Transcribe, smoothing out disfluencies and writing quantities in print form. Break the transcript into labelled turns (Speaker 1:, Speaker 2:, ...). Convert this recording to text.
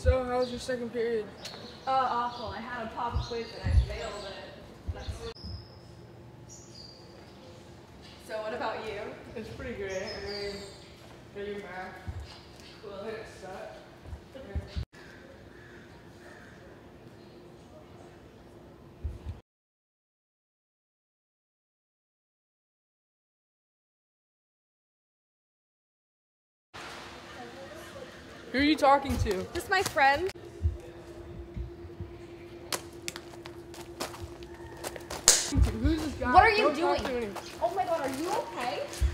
Speaker 1: So, how was your second period?
Speaker 2: Awful. I had a pop quiz and I failed it. So what about you?
Speaker 1: It's pretty great. I mean, I do math. Cool. I think it sucked. Who are you talking to?
Speaker 2: This is my friend.
Speaker 1: Who's this guy?
Speaker 2: What are you
Speaker 1: Don't talk
Speaker 2: doing?
Speaker 1: to him.
Speaker 2: Oh my god, are you okay?